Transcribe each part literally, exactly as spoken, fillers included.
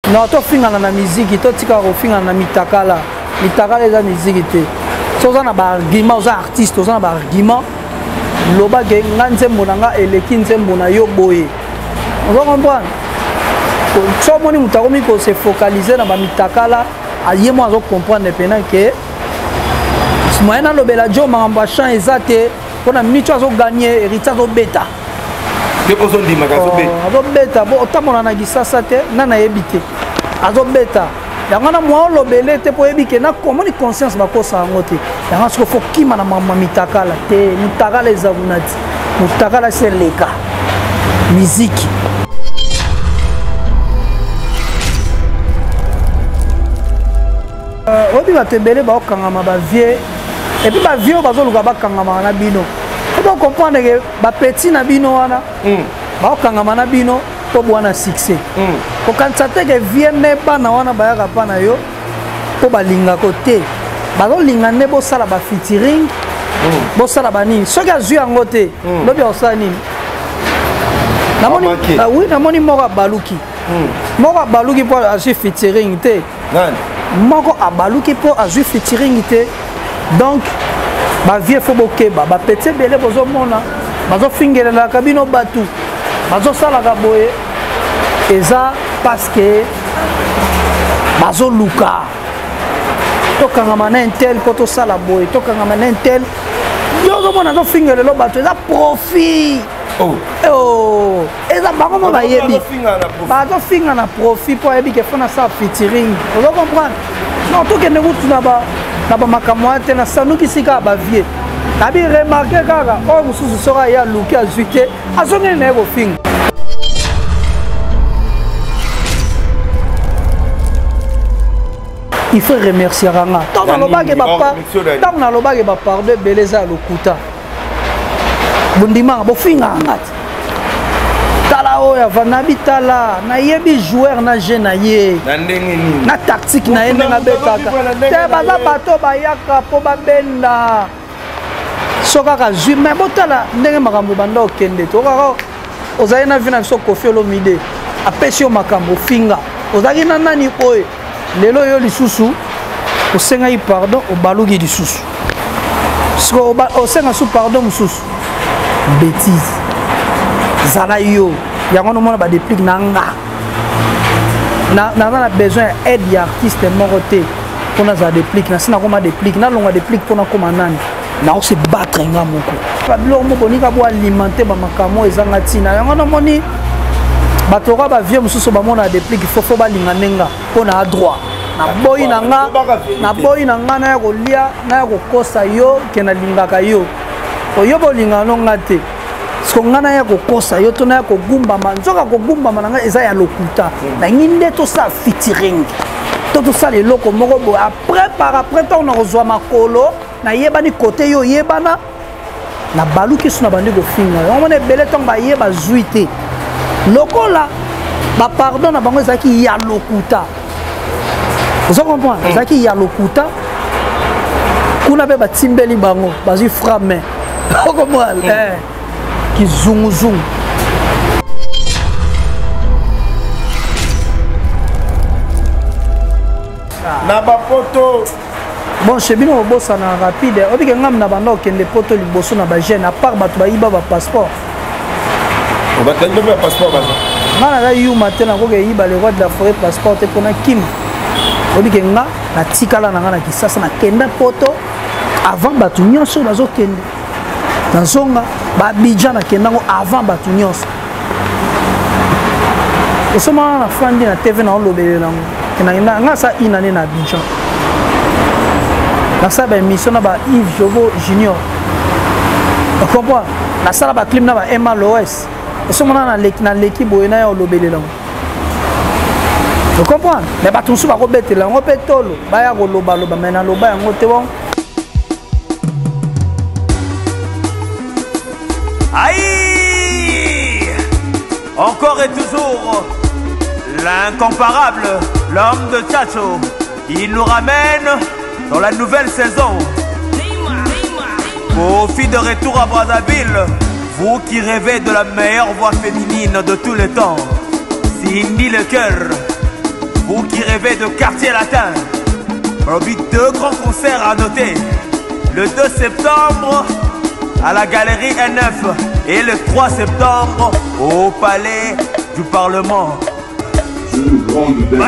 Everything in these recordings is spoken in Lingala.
Non, to finga na musique, to tika ko finga na mitakala. Mitakala eza musique te. So za na ba argument, za artiste, za na ba argument. Loba ge nganzembo nanga eleki nzembo na yo boye. On comprend. So moni mutakomi ko se focaliser na ba mitakala, aye mo azo comprendre pendant que moyena lobela jo mamba champ ezate pona minute azo gagner héritier azo beta. Que poson di magazo beta. Azo beta bo otamona na gisasa te na na yebite. Azo beta. Yango na mwa lobele te po yebike na comment ni conscience ba ko sa ngote. Yango siko fo kima na mama mitakala te mitakala ezabunati. Mitakala c'est leka. Musique. Euh odi ba tembele ba okangama ba vie et puis ba vie ba zo luka ba kangama na bino. Tu dois comprendre que ba petit na bino wana. Mm. Ba okangama na bino to bwana succès. Mm. Ko kansate ke vie ne ba na wana ba ya pa na yo to ba linga côté. Ba zo linga ne bo sala ba featuring. Mm. Bo sala ba nini? So ka zu yango te. Mm. Lobi osala nini? Na moni ah oui, na moni moko baluki. Mm. Moko baluki pour agir featuring te. Nani? Moko abaluki pour agir featuring te. Donc ba vie fo bokeba ba petit belé bozo mona bazo fingela la kabino batu bazo sala ka boye eza parce que bazo luka to kangama na intel poto sala boye to kangama na intel yo zo mona zo fingela lo batu eza profit. Oh oh eza bango mo ba yebi bazo finga na profit pour yebi ke fona sa featuring vous comprenez. Non to ke ne kutuna ba na ba makamwate na sanuki sika ba vie tabi remarquer kaka o mususu sora ya luki azuite azongene na go fing. Il faut remercier Ranga tant na lobage ba pa tant na lobage ba pardon beleza lokuta bundima bo finga ngati tala oya vanabi tala na yebi joueur na jeune na ye na ndenge nini na tactique na yende na betaka te baza bato bayaka po babenda soka ka zui mais botala ndenge makambo banda okende to kaka ozali na vina biso Koffi Olomide apesi yo makambo finga ozali na nani oye lelo yo lisusu osenga yi pardon obaluki lisusu so osenga su pardon mususu bêtise zala yo yango no mona ba déplique na nga na na na besoin aide ya artiste moko te pona za déplique na sina koma déplique na longa déplique pona koma nani na o se battre nga moko ba bilo moko ni ka bo alimenter ba makamo ezanga tina yango no moni batoka ba vie mususu ba mona déplique fofo ba linga nenga pona a droit na boyi na nga na boyi na nga na ya ko lia na ya ko kosa yo ke na lingaka yo oyo bo linga no ngate so ngana ya kokosa yo to na ya kogumba manzoka kogumba mananga eza ya lokuta na nginde to sa featuring to to sa le loko moko bo après par après to na kozwa makolo na yebani côté yo yebana na baluki suna bandi ko finga on mona bele to ba yeba zuite lokola ba pardon na bango ezaki ya lokuta vous comprenez ezaki ya lokuta kuna be batimbeli bango bazi frame comment eh qui zoom zoom na ba poto bon chez bino bossa na rapide obike ngam na banda okende poto liboso na ba jeune à part batu ba iba ba passeport on va tellement ba passeport ba ngana ga yu matin ko ke iba le roi de la forêt passeport te pona kim obike nga na tikala na ngana kisasa na kenda poto avant batu nyonso bazo kende na zonga ba Abidjan na kendango avant batu nyonso osoma na fandi na T V na olobele nango kena nga sa inane na Abidjan na sa ba émission na ba Yves Jovo Junior o comprend na sala ba clip na ba Emma Loes osoma na leki na leki boye na olobele nango o comprend mais batu su ba ko betela ngo petolo ba ya ko loba loba mais na loba yango te bon. Aïe! Encore et toujours, l'incomparable, l'homme de Tchacho. Il nous ramène dans la nouvelle saison. Koffi de retour à Brazzaville. Vous qui rêvez de la meilleure voix féminine de tous les temps. Cindy le cœur. rêvé de quartier latin. Lobby, deux grands concerts à noter. Le deux septembre à la galerie N F et le trois septembre au palais du Parlement. J'ai une grande dette.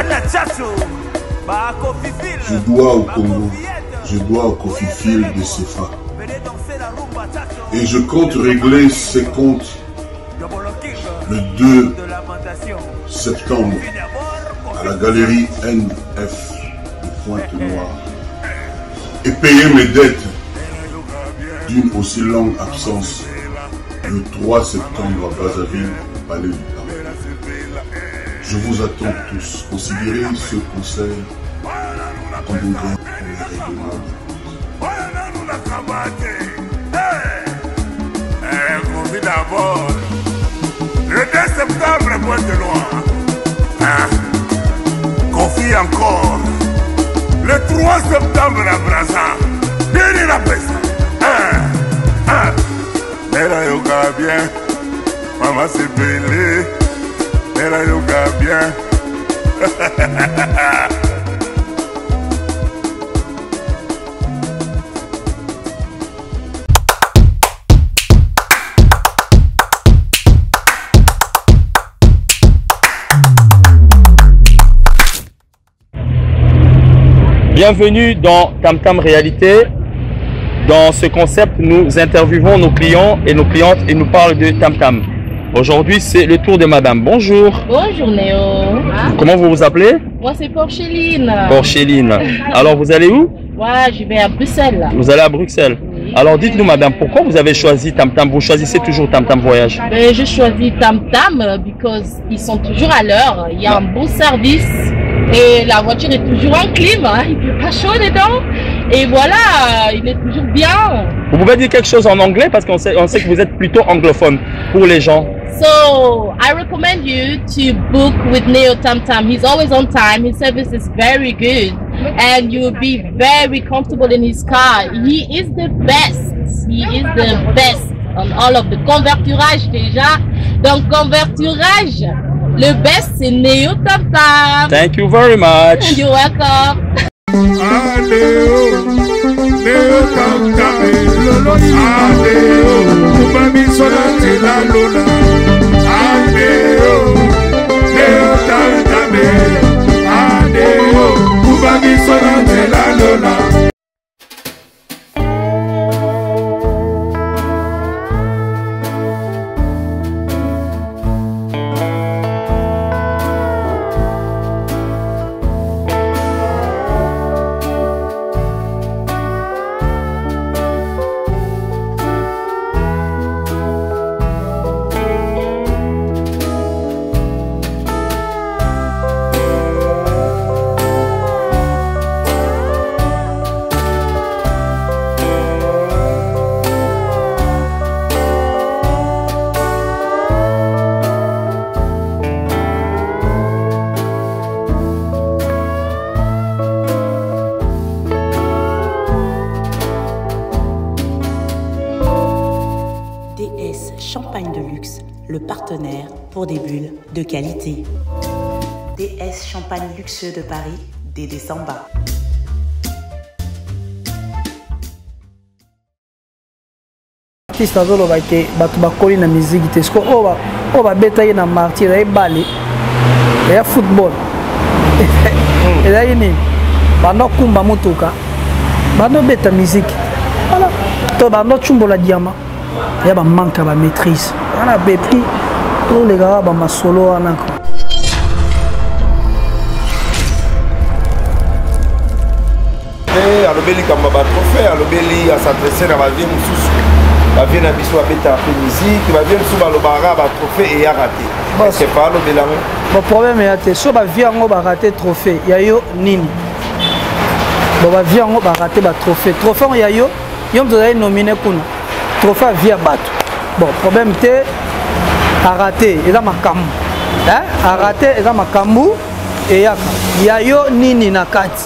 Je dois au Congo, je dois au Kofi-Fil de Sefa. Et je compte régler ces comptes le deux septembre à la galerie N F de Pointe-Noire et payer mes dettes d'une aussi longue absence le trois septembre à Brazzaville, palais du Parlement. Je vous attends tous. Considérez ce concert comme une grande règlement de d'abord. Le deux septembre, Pointe-Noire. Hein? Confie encore. Le trois septembre à Brazza. Bien la peste. Hein? Hein? Mera yoga bien. Maman s'est belée. Mera yoga bien. Bienvenue dans Tam Tam Réalité. Dans ce concept, nous interviewons nos clients et nos clientes et nous parlent de Tam Tam. Aujourd'hui, c'est le tour de madame. Bonjour. Bonjour Néo. Comment vous vous appelez? Moi, c'est Porcheline. Porcheline. Alors, vous allez où? Ouais, je vais à Bruxelles. Vous allez à Bruxelles. Oui. Alors, dites-nous madame, pourquoi vous avez choisi Tam Tam? Vous choisissez toujours Tam Tam Voyage? Ben, je choisis Tam Tam parce qu'ils sont toujours à l'heure. Il y a un bon service. Et la voiture est toujours en clim, hein, il fait pas chaud dedans. Et voilà, il est toujours bien. Vous pouvez dire quelque chose en anglais parce qu'on sait, on sait que vous êtes plutôt anglophone pour les gens. So, I recommend you to book with Neo Tam Tam. He's always on time. His service is very good. And you'll be very comfortable in his car. He is the best. He is the best on all of the converturage déjà. Donc, converturage. Le best, c'est Neo Tam Tam. Thank you very much. You're welcome. Adeo, Neo Tam Tam, Adeo, Ubami Solati la Luna. Adeo, Neo Tam Tam, Adeo, Ubami Solati la Luna. D S Champagne de luxe, le partenaire pour des bulles de qualité. D S Champagne luxueux de Paris, Dédé Samba. Artiste azoloba ke bato bakoli na musique te sko oba oba betaye na martyr ay balé ya football et ni bando kumba mutuka bando beta musique voilà to bando chumbola diamant ya ba manque ba maîtrise wana bepri to les gars ba masolo wana ko eh alobeli kamba ba trophée alobeli a s'adresser na ba vie mususu ba vie na biso abeta pe musique ba vie mususu ba lobara ba trophée et ya raté c'est pas alobela bon problème ya te so ba vie ngo ba raté trophée ya yo nini bon ba vie ngo ba raté ba trophée trophée ya yo yo mzo nominé kuna trophée via bateau. Bon, problème c'est à rater, et là ma camu. Hein? À rater, et là ma camu, et yaka. Yayo nini na kati.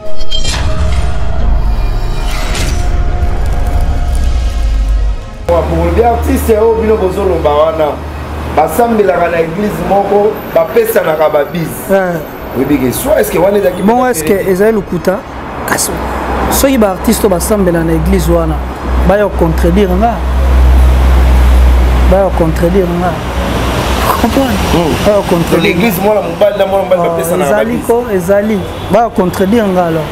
Pour le artiste, c'est au bino bozo lombawana. Basambela na église moko, ba pesa na kababis. Oui, mais soit est-ce que on est d'accord? Bon, est-ce que Esaïe Lukuta, ceux qui sont artistes qui sont dans l'église, ils vont contredire. Ils vont contredire. Comprends? Contredire. L'église, moi, la mobile, la mobile, ça n'a pas de sens. Ezali, va contredire alors.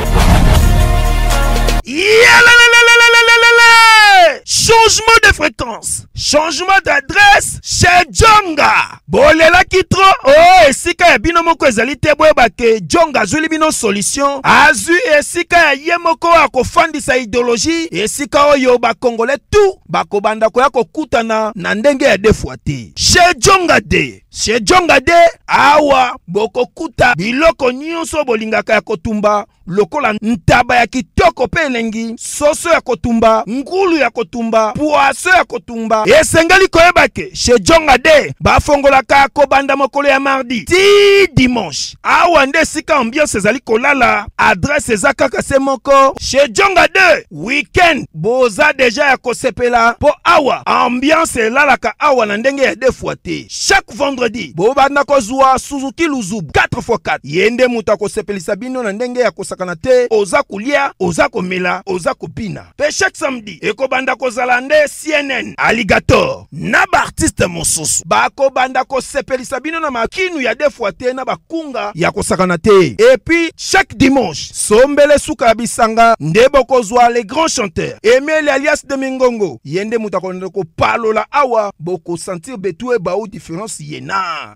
Changement de fréquence, changement d'adresse chez Djonga. Bolela kitro, oh, esika ya bino moko ezali te boyeba ke Djonga azuli bino solution. Azu esika ya ye moko akofandisa idéologie, esika oyo ba Congolais tout bakobanda koya kokutana na ndenge ya defwa te. Chez Djonga de, chez Djonga de awa bokokuta biloko nyonso bolingaka ya kotumba. Lokola ntaba ya kitoko pe elengi, soso ya kotumba, ngulu ya kotumba, poaso ya kotumba. Esengeli koyeba ke chez Djonga de bafongolaka kobanda mokolo ya mardi ti dimanche. Awa nde sika ambiance ezali kolala, adresse eza kaka se moko. Chez Djonga de weekend boza deja ya kosepela po awa ambiance elalaka awa na ndenge ya defwa te. Chaque vendredi bobanda kozwa Suzuki Luzubu quatre fois quatre. Yende muta kosepelisa bino na ndenge ya kosakana te, oza kulia, oza komela, oza kopina. Pe chaque samedi ekobanda kozala nde C N N Alligator na ba artiste mosusu bako banda kosepelisa bino na makinu ya defwa te na bakunga ya kosakana te. Et puis chaque dimanche sombele suka bisanga nde bokozwa les grands chanteurs Emile alias de Mingongo yende muta konde ko palola awa boko sentir betou e ba ou différence yena.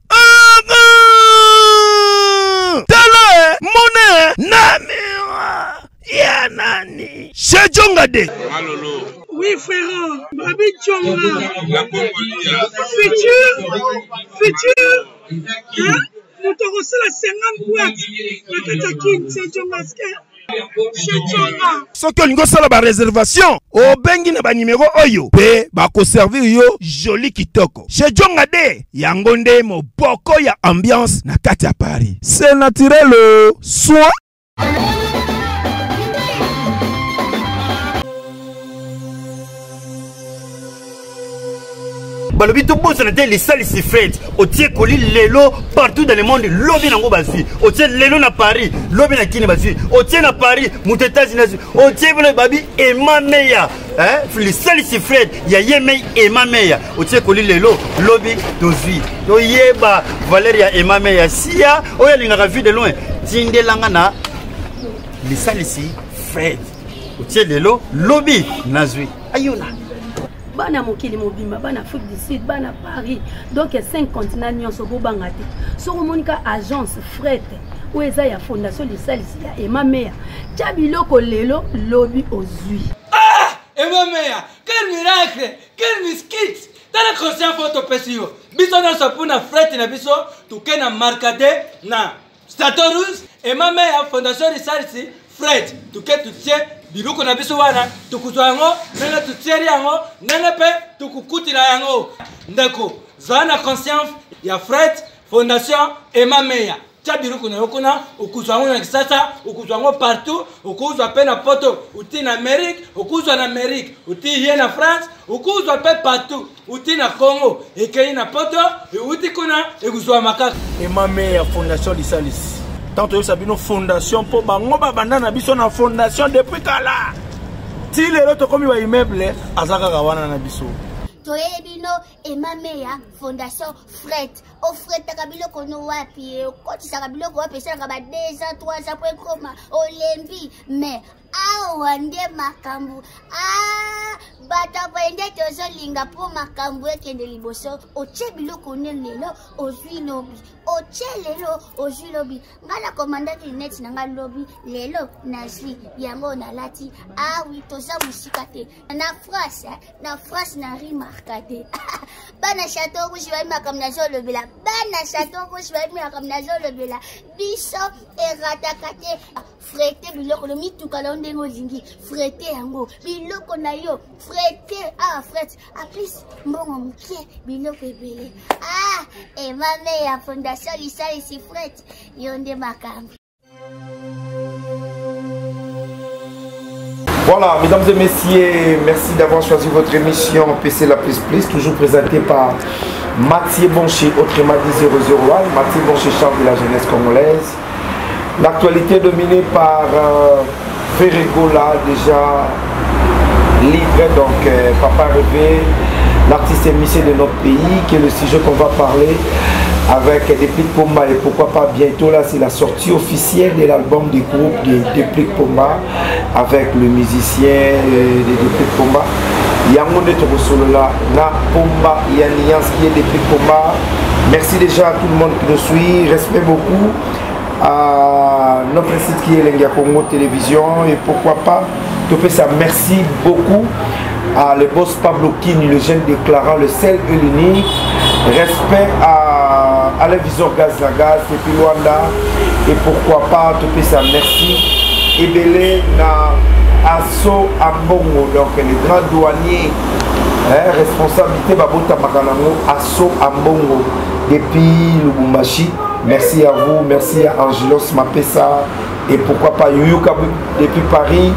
Tala monnaie namira ya nani chez Djonga de. Oui frère, Babi Djonga. Futur, futur. Hein? Nous te reçons la cinquante boîtes. La Katakin, c'est Djonga. Soki olingo sala ba réservation obengi na ba numéro oyo pe ba ko servir yo joli kitoko. Chez Djonga de yango nde moboko ya ambiance na kati ya Paris. C'est naturel soin. Balobi to bosa na te les salles si fêtes au tie koli lelo partout dans le monde lobi nango basi au tie lelo na Paris lobi na kini basi au tie na Paris mutetazina au tie bolo babi ema meya hein les salles si fêtes ya yeme ema meya au tie koli lelo lobi dozui to yeba Valeria ema meya sia oya linga vu de loin tindelanga na les salles si fêtes au tie lelo lobi nazui ayuna. Bana mokili mobimba bana Afrique du Sud bana Paris donc cinq continents nyonso bobanga te soko monika agence fret ou eza ya fondation de salisi ya Emma Meya tia biloko lelo lobi ozui. Ah Emma Meya, quel miracle, quel miskit tala conscient photo pesio biso na sapuna fret na biso tuke na markade na Statorus Emma Meya fondation de salisi fret tuke tutie biloko na biso wana tukuzwa yango nene tutieri yango nene pe tukukutila yango ndeko zana conscience ya Fred Fondation Emma Meya tia biloko na yokuna ukuzwa yango na kisasa ukuzwa yango partout ukuzwa pe na poto uti na Amerique ukuzwa na Amerique uti hier na France ukuzwa pe partout uti na Congo ekei na poto uti kuna ekuzwa makaka Emma Meya Fondation Lisalis. Tant que ça une fondation pour bango babanda na biso na fondation depuis kala. Ti lelo to komi wa immeuble azaka kawana na biso. Toyebino Emma Meya Fondation Fred. O Fred takabilo kono wapi koti sakabilo ko wapi sanga ba deux ans trois ans pour koma olembi mais awa nde makambu ah bata bende tozo linga po makambu ekende liboso oche biloko ne lelo ozwi lobi oche lelo ozwi lobi ngala commandant net nanga lobi lelo nazi yango na lati ah oui toza musika te na France na France na rimarkade bana chateau rouge va makam na zolo bila bana chateau rouge va makam na zolo bila biso eratakate frete biloko lo mituka lo ndengo zingi frete yango biloko na yo frete ah frete a plus mbongo mkie biloko ebele ah Emma Meya Fondation Lisalis frete yonde makambi. Voilà, mesdames et messieurs, merci d'avoir choisi votre émission P C La Plus Plus, toujours présentée par Mathieu Bonché, autrement dit zéro zéro un, Mathieu Bonché, chef de la jeunesse congolaise. L'actualité dominée par euh, Ferregola, déjà libre, donc euh, Papa Rêvé, l'artiste émissé de notre pays, qui est le sujet qu'on va parler avec Déplique Pomba. Et pourquoi pas bientôt, là c'est la sortie officielle de l'album du groupe de Déplique Pomba avec le musicien de Déplique Pomba. Yangonde Tokosolola, Na Pomba, Yannias qui est Déplique Pomba. Merci déjà à tout le monde qui nous suit, respect beaucoup à notre site qui est Lenga Congo Télévision. Et pourquoi pas, tout fait ça, merci beaucoup à le boss Pablo Kini, le jeune déclarant, le seul et l'unique. Respect à Alain Visor Gaz Nagas et puis Luanda. Et pourquoi pas, tout fait ça, merci. Et Belé na Asso Ambongo, donc le grand douanier, hein, responsabilité Babota Makanamo, Asso Ambongo, depuis Lubumbashi. Merci à vous, merci à Angelos Mapessa et pourquoi pas Yuka depuis Paris.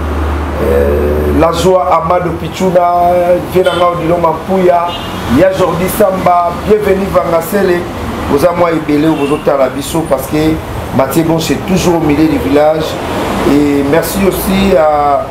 Euh, la joie Amado Pichuna, Venanga Odilon Mampouya, Y'a Jordi Samba, bienvenue Vangasele. Vous avez moi ébélé ou vous autres à la Bissot parce que Mathieu Bonche est toujours au milieu du village. Et merci aussi à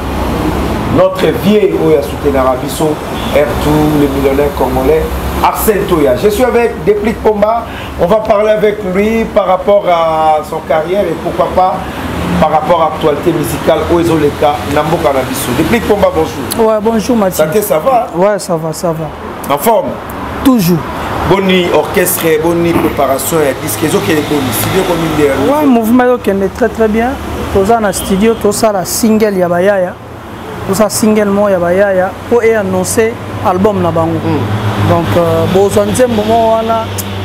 notre vieil Oya Soutenara Bissot, Ertou, le millionnaire congolais, Arsène Toya. Je suis avec Déplique Pomba. On va parler avec lui par rapport à son carrière et pourquoi pas par rapport à l'actualité musicale Oezoleka, Nambo Cannabisou. Déplique Pomba, bonjour. Ouais, bonjour Mathieu. Santé, ça va? Ouais, ça va, ça va. En forme? Toujours. Bonne nuit, orchestre, bonne nuit, préparation et disque. Ils ont quel est studio comme une dernière. Ouais, mouvement qui est très très bien. Tout ça dans le studio, tout ça la single Yabayaya. Tout ça single mo Yabayaya. Pour annoncer album na bango. Donc, bon, on dit moment là,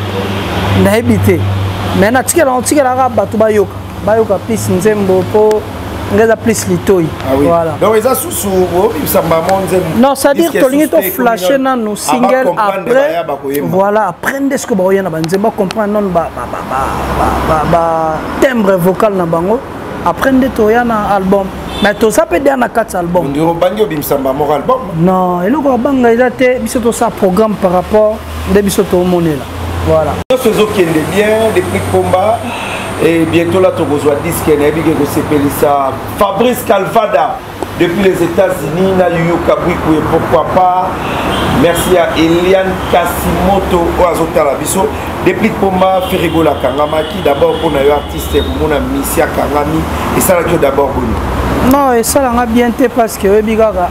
n'a habité. Mais na tika na tika la raba tu bayoka. Bayoka plus nzembo pour ngaza plus litoi. Ah oui. Voilà. Donc ils a sous sous ça maman nzembo. Non, ça dire to lingi to flasher na no single après. Voilà, apprendre ce que ba oyana ba nzembo comprendre non ba ba ba ba ba timbre vocal na bango. Apprendre to yana album. Mais tout ça peut dire na quatre albums. Ndiro bango bimsamba mo album. Non, et le ko banga eza te biso to ça programme par rapport de biso to monela. Voilà. Ce zo qui est bien depuis combat et bientôt là tu reçois disque et nabi que c'est ça Fabrice Calvada depuis les États-Unis na Yuyu Kabuikou et pourquoi pas. Merci à Eliane Kasimoto Oazota la biso depuis combat Ferregola Kangama qui d'abord pour un artiste pour mon ami Sia Kangami et ça là que d'abord bon. Non, et ça l'a bien été parce que Bigaga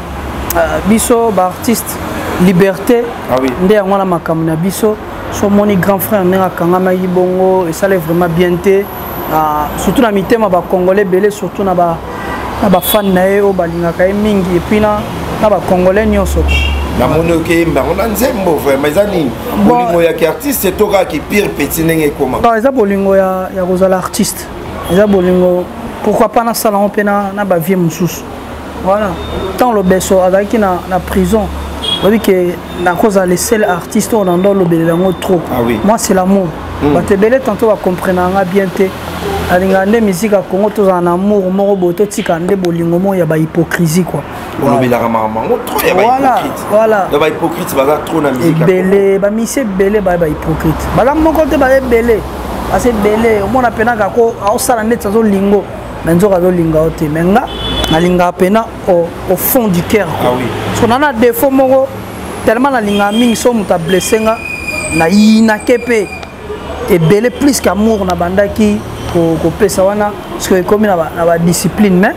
biso ba artiste liberté. Ah oui. Ndé ngona makamna biso. So mon grand frère Nenga Kangama Yibongo et ça l'est vraiment bien été. Surtout na mitema ba congolais belé surtout na ba na ba fan nae o balinga kay mingi et puis na na ba congolais nyonso. Na mono ke mba on nzembo vraiment izani. Bolingo ya ki artiste c'est toka ki pire petit nenge comment. Non, eza bolingo ya ya kozala artiste. Eza bolingo pourquoi pas na salon pe na na ba vie mususu. Voilà. Tant le beso avec na na prison. Vous voyez que la cause les seuls artistes on en le bélango trop. Ah oui. Moi c'est l'amour. Mm. Bah te belé tantôt va comprendre bien te. Alingande musique à Congo tous en amour moro boto tikande bolingo mo ya ba hypocrisie quoi. On le la maman trop ya ba hypocrite. Voilà. Ya ba hypocrite ba trop na musique. Belé ba mise belé ba ba hypocrite. Ba la mon côté ba belé. Assez belé au moins apena ka ko au sala net zo lingo. Menzo ka zo linga ote menga. Na linga pena au au fond du cœur. Ah oui. On a des défauts moro tellement la linga ming so muta blessé nga na ina kepe et belé plus qu'amour na banda qui ko ko pesa wana parce que comme na na ba discipline mais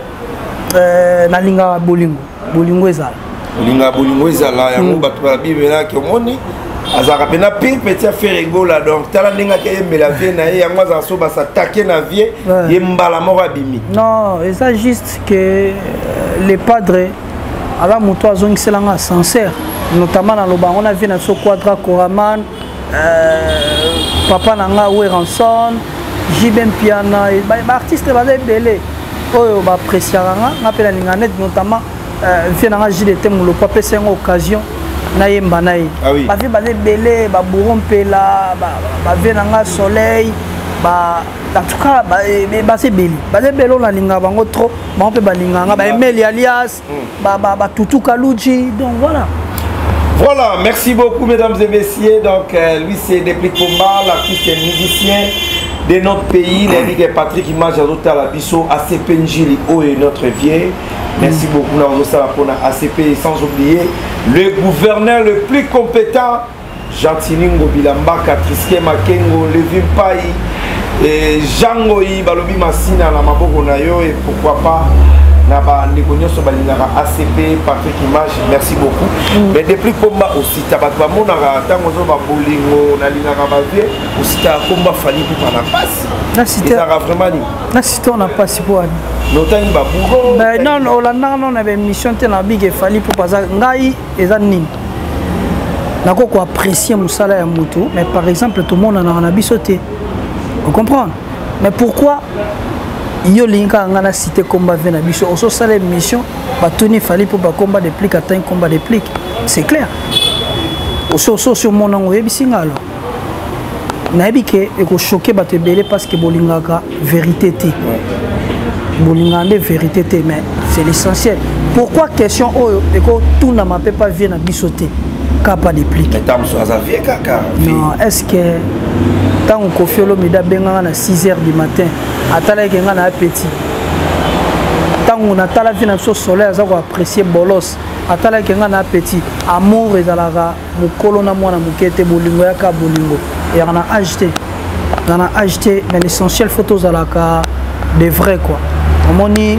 euh na linga bolingo bolingo ezala linga bolingo ezala ya mo bato ba bibela ke moni azaka pena ping petit Ferregola donc tala ninga ke yemela vie na ye yango za so ba s'attaquer na vie yembala mo abimi. Non, et ça juste que les padres alors mon toi zone c'est là sincère notamment dans le bas on a vu dans ce quadra Koraman papa nanga ou Ranson Jibem Piana et bah artiste va belé oh bah apprécier nga appelle l'inganet notamment vient dans J D T le papa c'est une occasion na yemba na yi bah vie bah belé bah bourron pela bah bah vient dans soleil bah en tout cas base beli base belo na linga bango trop ba on peut balinga ba Emeli alias ba ba Tutu Kaluji donc voilà. Voilà, merci beaucoup mesdames et messieurs. Donc euh, lui c'est Déplique Pomba, l'artiste et musicien de notre pays, les Patrick Image à la Bisso, A C P Njili O et notre vieux. Merci beaucoup pour A C P et sans oublier le gouverneur le plus compétent, Jantiningo Bilamba, Katriske Makengo, Levin Pai et Jangoyi, Balobi Massina, la Maboko Nayo et pourquoi pas Naba Negonyo Sobalinara A C P, Patrick Image, merci beaucoup. Mais depuis combat aussi, Tabatba Monara, Tangozo Babolingo, Nalinara Bavé, aussi ta combat Fali pour la passe. Merci. Vraiment na cité on a pas si pour Notani Baburo. Ben non, on a on avait une mission tena big et Fali pour pas ngai ezanini. Nako ko apprécier musala ya mutu, mais par exemple tout le monde en a bisoté. Vous comprenez? Mais pourquoi yo linka ngana cité combat vena biso oso sala mission ba toni Fali pour ba combat de plique atteint combat de plique. C'est clair. Oso so sur mon ngo yebisinga alors. Nabi ke eko choquer ba te belé parce que bolingaka vérité té. Bolingande vérité té mais c'est l'essentiel. Pourquoi question oyo eko tout na ma peut pas vient na bisoté capa de plique. Non, est-ce que tant on Kofiolo mida benga na six heures du matin atala ke ngana appétit tant on atala vina so soleil za ko apprécier bolos atala ke ngana appétit amour ezalaka mukolo na mwana mukete bolingo ya ka bolingo et on a acheté on a acheté mais l'essentiel photos alaka de vrai quoi omoni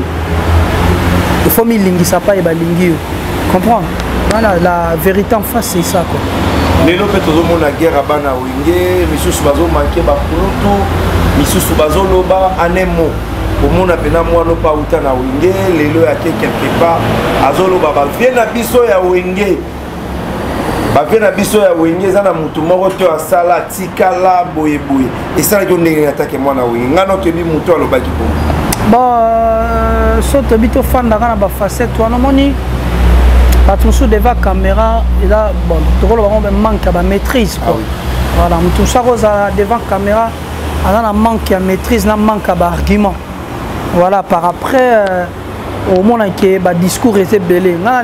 il faut mi lingi ça pas e balingi comprendre voilà la vérité en face c'est ça quoi. Lelo pe tozo mona guerre bana wenge misusu bazo manquer ba kulutu misusu bazo loba anemo omona pena mwana pa uta na wenge lelo ya quelque part azolo baba viena biso ya wenge ba viena biso ya wenge zana mutu moko to asala tikala boye boye et ça que ndenge attaque mwana wenge ngano ke bi mutu aloba ki bon ba so to bito fanda kana ba facette wana moni Attention devant la caméra, il a bon, il manque de maîtrise. Quoi. Ah oui. Voilà, tout ça devant la caméra, il a un manque de maîtrise, un manque d'argument. Voilà, par après, euh, au moment où le discours était belé, il y a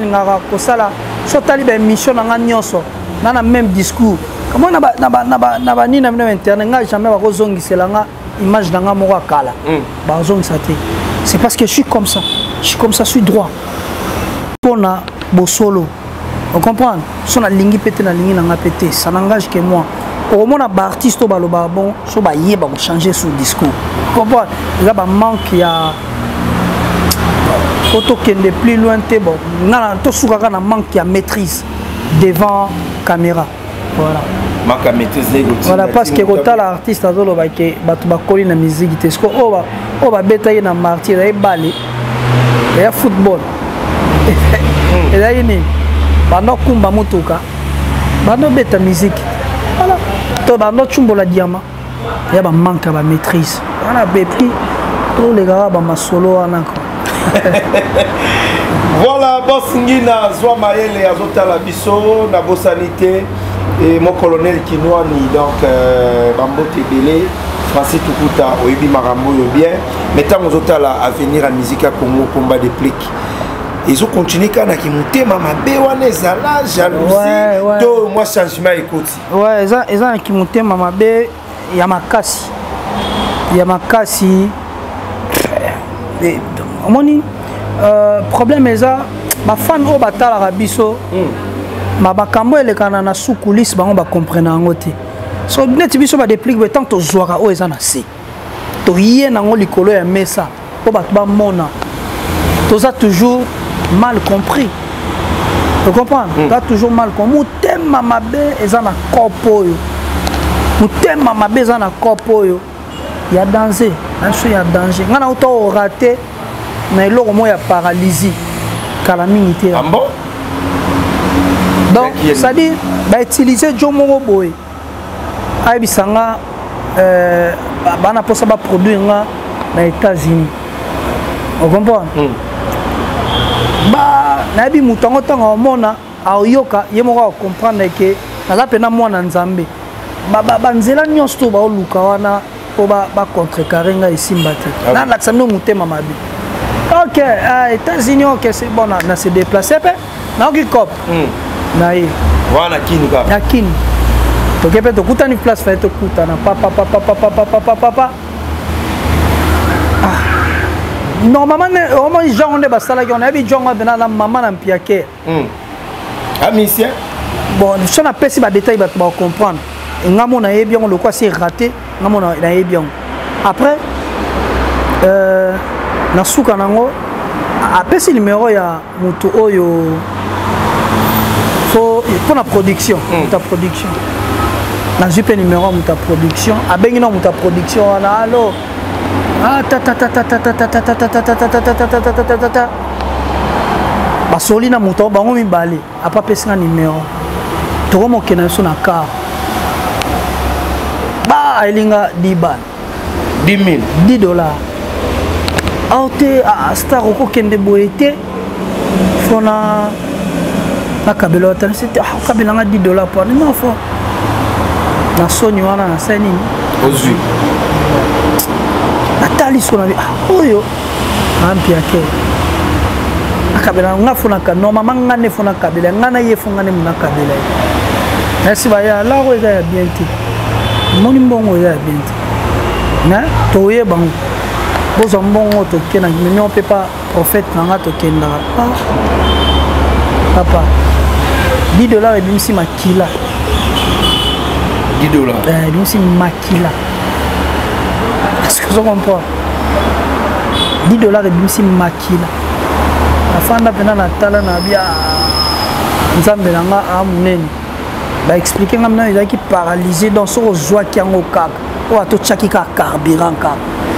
une mission, il y a un même discours. Comment on a dit que internet, il n'y a jamais une image d'un kala. C'est parce que je suis comme ça. Je suis comme ça, je suis droit. On a Bosolo, on comprend? Son a lingi pété na lingi na pété, ça n'engage que moi. Au moins un artiste au baloba bon, so ba yeba on changer son discours. Comprends? Il y a un manque, il y a photo qui est plus loin te bon. Na to soukaka na manque qui a maîtrise devant caméra. Voilà. Manque à maîtriser. Voilà parce que quand l'artiste a zolo ba ke batu ba koli na musique tesko o ba o ba beta na martyr et balé. Et a football. Et là, il y a un kumba mutuka, bando beta musique. Voilà. To bando chumbo la diamant. Il y a un manque de maîtrise. Voilà, bepri. Tous les gars, ma solo en voilà, Bossingina, Zwa Maël et Azota la Bisso, Nabo Sanité et mon colonel Kinoani, donc Bambo Tebele, Francis Tukuta, Oebi Marambo, bien. Mettons Azota à venir à musique à Congo, combat des pliques. Ils ont continué quand ils ont monté ma béwane zala jalousie to moi changement écoute ouais ils ont ils ont qui monté ma bé yamakasi yamakasi et moni euh problème est ça ma fan au batala rabiso ma bakambo ele kana na sous coulisses bango ba comprendre ngote so net biso ba déplique be tant to zoaka o ezana se to yé na ngo likolo ya mesa po ba ba mona to ça toujours mal compris. Tu comprends? Tu as toujours mal compris. Moutem mamabe est en corpo. Moutem mamabe est en corpo. Il y a danger. Il y a danger. On a autant raté, mais là au moins il y a paralysie. Calamité. Ah bon? Donc, ça dit, bah utiliser Jomo Boy. Aïe bisanga, euh, bah na posa ba produire nga na États-Unis. Tu comprends? Bah, nabi mutango tango mona ayoka yemoko comprendre que naza pena mwana nzambe ba ba nzela nyonso ba oluka wana pour ba ba contrecarrer nga ici mbate na la samno mutema mabi OK à États-Unis OK c'est bon na se déplacer pe na ki cop na yi wana kini ka na kini to kepe to kutani place fa to kutana papa papa papa papa papa normalement au moins gens on est basala qui on a vu gens on a la maman na piaké ah monsieur bon si on a pas si ba détail ba comprendre ngamo na yebi on le quoi c'est raté ngamo na yebi après euh na suka nango après si numéro ya mutu oyo faut pour la production ta production na jupe numéro muta production abengi na muta production na allo ah ta ta ta ta ta ta ta ta ta ta ta ta ta ta ta basoli na muto bango mibale apa pesa numéro to mo kena so na car ba elinga diban dix mille dix dollars aute a star ko kende boete fona na kabelo tan c'était ah kabela nga dix dollars pour non fo na soni wana na sani ozui atali sona bi oyo ampi ake akabela nga fona ka no mama nga ne fona kabela nga na ye fonga ne muna kabela merci ba ya la ko ya bien ti moni mbongo ya bien ti na to ye bang bozo mbongo to kena mais on peut pas prophète nga to kenda papa dix dollars et bimsi makila dix dollars eh bimsi makila est-ce que vous comprenez dix dollars et bimsi makila afanda pena na tala na bia nzambe nanga amunene ba expliquer ngamna il qui paralysé dans son joie qui en okak o ato chaki ka carburant ka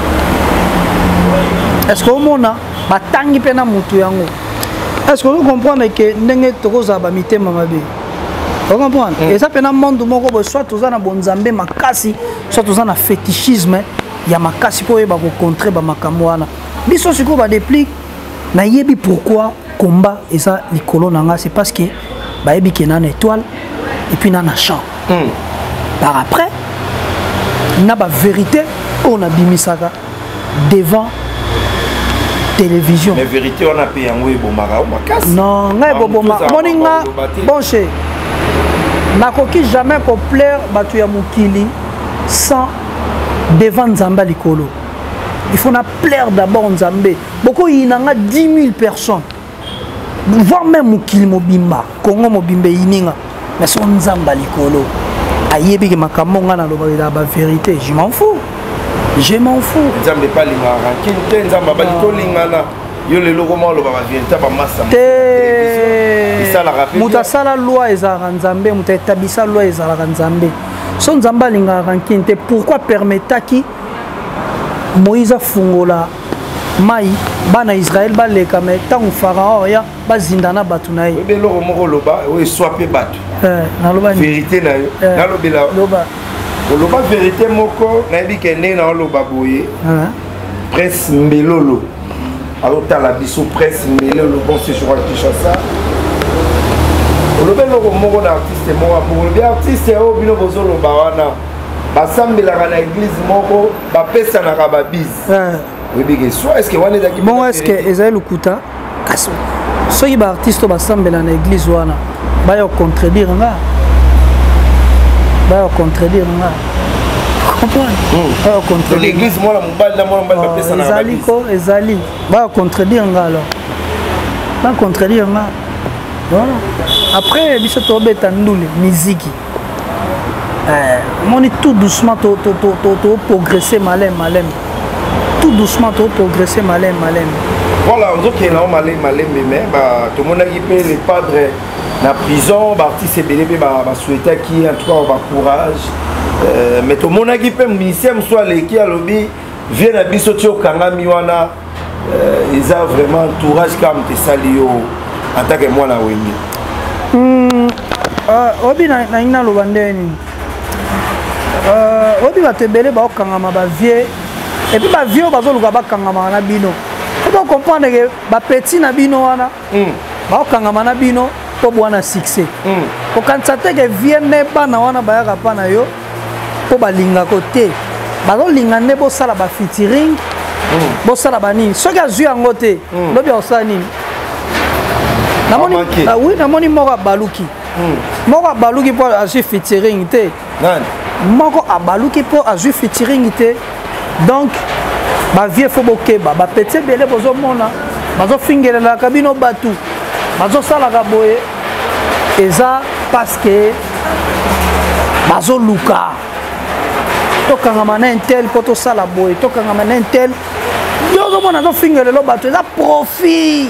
est-ce que au mona batangi pena mutu yango est-ce que vous comprenez que ndenge tokoza ba mitema mabe vous comprenez et ça pena monde moko soit tous na bonzambe makasi soit tous na fétichisme ya makasi po yeba ko contrer ba makambo wana biso siko ba déplique na yebi pourquoi combat et ça likolo nanga c'est parce que ba yebi ke na étoile et puis na na champ par après na ba vérité on a bimisaka devant télévision mais vérité on a payé en oui bon mara ou makasi non ngai bo boma moninga bonché nakoki jamais ko plaire batu ya mukili sans devant Nzamba likolo il faut na plaire d'abord Nzambe beaucoup il y a dix mille personnes voire même mukili mobimba Congo mobimbe ininga mais son Nzamba likolo ayebi ke makamonga na loba la vérité je m'en fous je m'en fous Nzambe pas linga rankin te Nzamba ba likolo lingana yo le logo mo loba ba vérité ba massa te ça la rappelle muta sala loi ezara Nzambe muta etabisa loi ezara Nzambe son Nzamba linga rankin te pourquoi permettre qui Moïse fungola mai bana Israël ba leka mais tant pharaon ya ba zindana batuna yi be loko moko loba o swapé batu eh na loba vérité na yo na lobela loba loba vérité moko na bi kende na loba boye presse mbelolo alors ta la biso presse mbelolo bon séjour à Kinshasa loba loko moko na artiste moko pour le artiste o bino bozo loba wana basambelaka na église moko bapesa na kababise oui bien soit est-ce que wana ezaki bon est-ce que ezali lukuta kasi soki ba artiste basambela na église wana baya contredire nga baya contredire nga comprendre baya contredire l'église moi la mobile na moi mobile bapesa na ezali ko ezali baya contredire nga alors baya contredire nga voilà après biso tobeta ndule musique on est tout doucement tout tout tout tout progresser malin malin tout doucement tout progresser malin malin voilà on dit que là on malin malin mais bah tout le monde a qui paye les padres la prison bah artiste belé bah bah souhaiter qui en tout cas bah courage mais tout le monde a qui paye musicien soit les qui a lobby vient à biso tio kanga miwana ils a vraiment entourage comme te salio en tant que moi na wengi hmm euh obi na na ina lobandeni euh obi batebele ba okangama ba vie et puis ba vie bazoluka bakangama na bino faut comprendre que ba petit na bino wana ba okangama na bino to bwana succès ko kansate ke vienne bana wana ba yaka pa na yo po balinga côté bazolinga nde bosala bafeaturing bosala banini soki azwi yango te lobi akosala nini oui namoni moko abaluki moko abaluki mpo azwi featuring te moko abaluki mpo azwi featuring te donc bavie fo bokeba bapeti ebele bozomona bazofingelelaka bino batu bazosalaka boye eza parceke bazoluka tokangama na intel mpo tosala boye tokangama na intel yo ozomona azofingelelo bato eza profit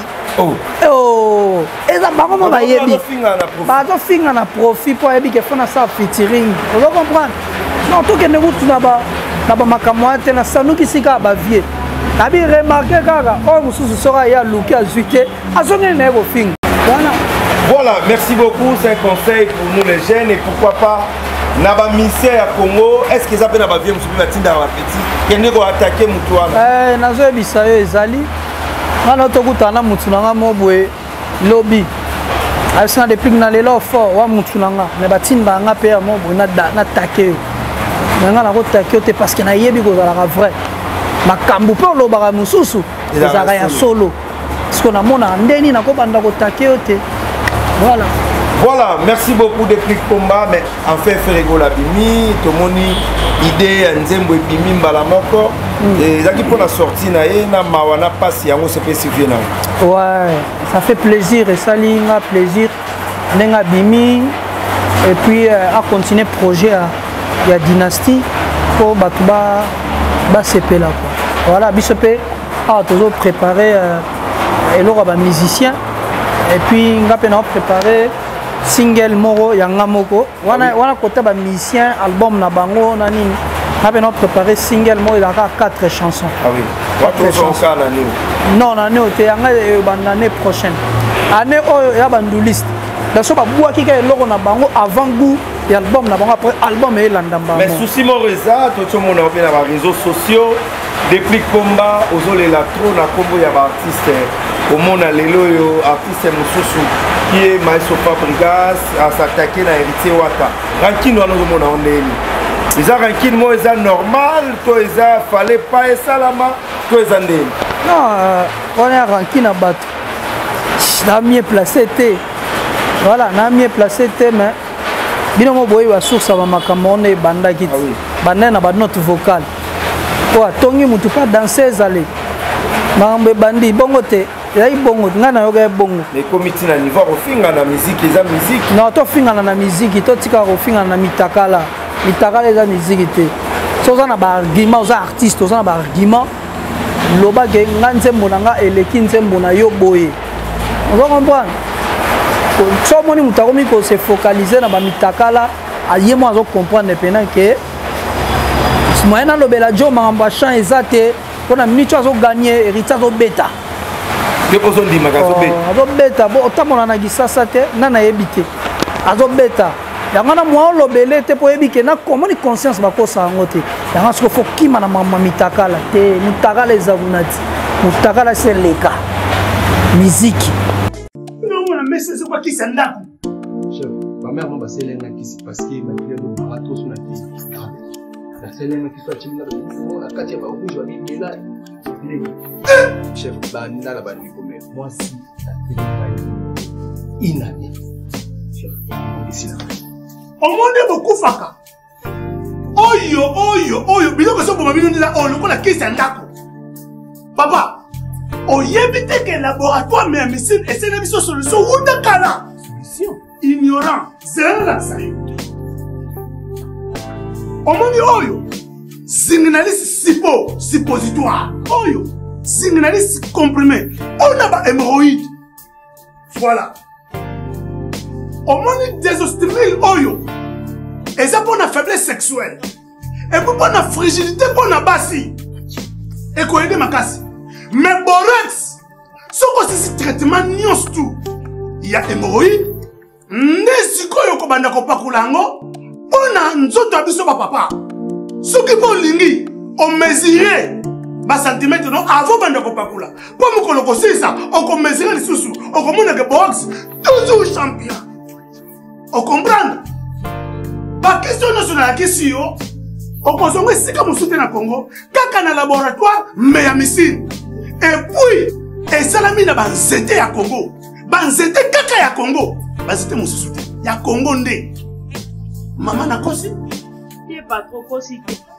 eza bango mo bayebi bazofinga na profit mpo ayebi ke fo nasala featuring ozo comprendre non tokende kutu na bamakambo wana te nasanukisi kaka bavie nabi remarke kaka oyo mosusu soki aye aluki azwi te azongeli na ye kofinga wana. Voilà, merci beaucoup, c'est un conseil pour nous les jeunes et pourquoi pas Naba misère à Congo, est-ce qu'ils appellent Naba vieux Moussoubi Matinda à petit qui est attaqué Moutouana? Eh, nazo ebisa yo ezali. Ngana tokutana Moutsunanga mobwe lobby. Asina depuis que na lelo fort wa Moutsunanga, mais batinda nga pe ya mobwe na na take. Ngana ko take te parce que na yebi ko za la vrai. Makambu pe lo bara mususu, ezaka ya solo. Parce qu'on a mona ndeni na ko banda ko take te. Voilà. Voilà, merci beaucoup de Click Combat, mais en fait, Ferrego la bimi, tout le monde idée, Nzembo et bimi mbalamoko, et là qui pour la sortie na e na mawana passe yango c'est spécifié na. Ouais, ça fait plaisir et ça linga plaisir, nenga bimi et puis euh, à continuer projet à ya dynastie pour batuba ba cp là quoi. Voilà, bisopé ah toujours préparer euh, et l'ora ba musicien et puis nga pena préparer single moro yanga moko wana wana kota ba musicien album na bango na nini nga pena préparer single moro il a quatre chansons. Ah oui, quatre chansons na nous. Non na nous te yanga l'année prochaine. Année oyo ya banduliste. Daso ba bua ki ka eloko na bango avant goût et album na bango après album et landamba. Mais souci moreza to to mona pe na ba réseaux sociaux depuis combat ozole la trop na combo ya ba artiste au monde lelo yo artiste mususu qui est Maestro Fabregas à s'attaquer na héritier Wata. Rankine wana zo mona ondeni. Isa rankine mo eza normal to eza fallait pas esalama to eza ndeni. Non, on est rankine à battre. Na mieux placé té. Voilà, na mieux placé té mais bino mo boyi wa source ba makambo ne banda kit. Banda na ba note vocale. Quoi, tongi mutu pas danser aller. Mambe bandi bongo te. Ya bongo ngana yoga bongo. Mais comité na niveau ofinga na musique, eza musique. Non, to finga na musique, to tika ofinga na mitakala. Mitakala eza musique te. Soza na ba argument, oza artiste, oza na ba argument. Loba ke nganzembo nanga eleki nzembo na yo boye. On va comprendre. So moni mutakomi ko se focaliser na ba mitakala, aye mo azo comprendre pendant que moyena lobela jo mamba champ ezate pona minute azo gagner héritier azo beta. Que besoin di magazo beta. Azo beta bo otamona na gisasa te na na yebite. Azo beta. Yanga na mo lobele te po yebike na comment ni conscience ba ko sa ngote. Yanga siko fo kima na mama mitakala te mutakala ezabunati. Mutakala c'est le cas. Musique. Non, mais c'est quoi qui s'en a? Chef, ma mère m'a passé l'un qui s'est passé, ma fille a marathon sur la piste. La seule qui soit timide, la quatrième va rouge, va bien là. Chef, banana la banane comme moi si la télé inanée. Chef, ici là. Au monde beaucoup faka. Oyo, oyo, oyo, bilo que ça pour ma vie nous là, on le connaît qui s'en a. Papa. Oyebite que laboratoire mais médecine et c'est une solution ou d'accord. Solution ignorant, c'est la ça. Omoni oyo. Signaliste sipo, suppositoire. Oyo. Signaliste comprimé. On a pas hémorroïde. Voilà. Omoni désostérile oyo. Et ça pour la faiblesse sexuelle. Et pour la fragilité pour la bassi. Et quoi aider ma casse. Mais borax, ce que c'est traitement nyos tout. Il y a hémorroïde, nesiko yoko banda ko pakulango, pona nzoto abiso ba papa. Ce qui bon lingi, on mesurer ba centimètre non avant banda ko pakula. Pour mo koloko ça, on ko mesurer les sous, on ko mona que borax toujours champion. On comprend? Pas question nationale question, okozonga esika mosusu na Congo kaka na laboratoire mais ya misine et puis esalami na banzete ya Congo banzete kaka ya Congo banzete mosusu te ya Congo nde mama na kosi ye pas trop kosi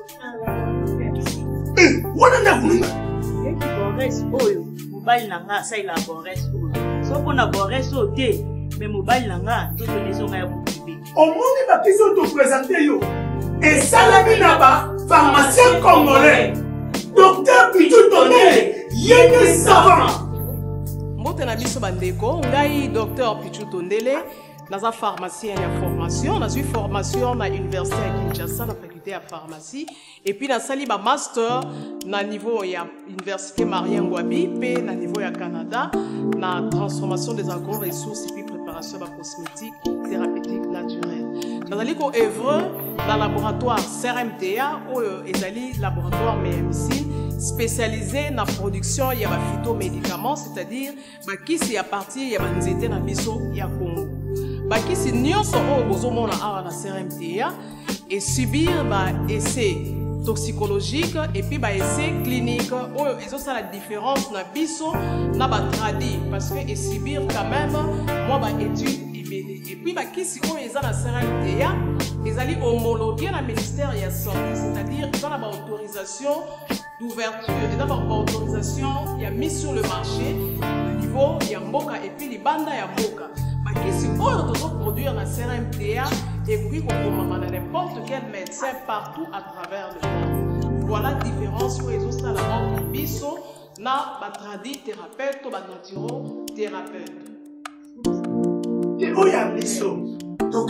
eh wana na kununga eki bores oyo mobali na nga sa ila bores oyo soko na bores o te mais mobali na nga nzoto lesonga ya mokibi omoni bakisi oyo topresente yo esalami na ba pharmacien congolais docteur Pichu Tondele yene savant mbote na biso bandeko ngai docteur Pichu Tondele naza pharmacien ya formation nazwi formation na université ya Kinshasa na faculté ya pharmacie et puis nasali ba master na niveau ya université Marien Ngouabi pe na niveau ya Canada na transformation des agro-ressources et puis préparation de cosmétiques thérapeutiques naturelles. Nazali ko œuvre dans laboratoire C R M T A ou ezali laboratoire M M C spécialisé dans la production ya ba phytomédicaments, c'est-à-dire bakisi à partir ya banzete na biso ya Congo. Bakisi nyonso oyo bozomona awa na C R M T A et subir ba essai toxicologique et puis ba essai clinique oyo ezosa la différence na biso na ba tradi parce que et subir quand même moi ba étude ibele et puis ba kisi oyo eza na C R M T A ezali homologué na ministère ya santé, c'est-à-dire dans la autorisation d'ouverture et d'abord autorisation il y a mis sur le marché au niveau ya mboka et puis libanda ya mboka bakisi oyo tozo produire na C R M T A et puis qu'on peut n'importe quel médecin partout à travers le monde. Voilà la différence où ils ont ça la entre biso na batradi thérapeute ou naturo thérapeute. Et où y a biso donc